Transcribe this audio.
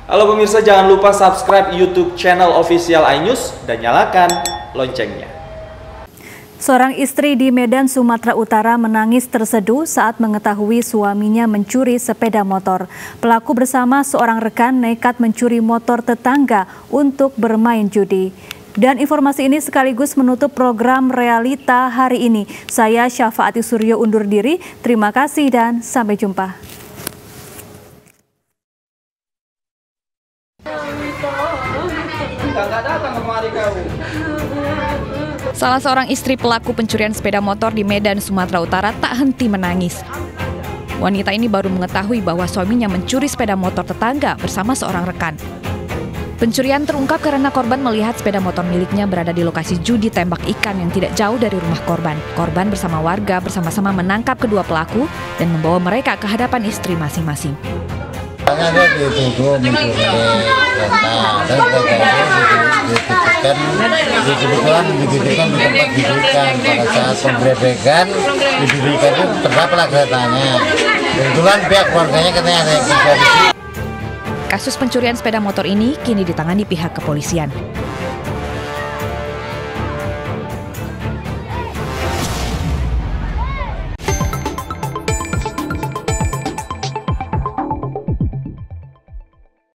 Halo pemirsa, jangan lupa subscribe YouTube channel official iNews dan nyalakan loncengnya. Seorang istri di Medan, Sumatera Utara menangis terseduh saat mengetahui suaminya mencuri sepeda motor. Pelaku bersama seorang rekan nekat mencuri motor tetangga untuk bermain judi. Dan informasi ini sekaligus menutup program Realita hari ini. Saya Syafaati Suryo undur diri. Terima kasih dan sampai jumpa. Salah seorang istri pelaku pencurian sepeda motor di Medan, Sumatera Utara tak henti menangis. Wanita ini baru mengetahui bahwa suaminya mencuri sepeda motor tetangga bersama seorang rekan. Pencurian terungkap karena korban melihat sepeda motor miliknya berada di lokasi judi tembak ikan yang tidak jauh dari rumah korban. Korban bersama warga bersama-sama menangkap kedua pelaku dan membawa mereka ke hadapan istri masing-masing. Ada dituduh mencuri kereta dan kebetulan dititipkan di tempat didikan. Pada saat penggerebekan didirikan itu terdapatlah keretanya. Kebetulan pihak keluarganya katanya ada yang tinggal di sini. Kasus pencurian sepeda motor ini kini ditangani pihak kepolisian.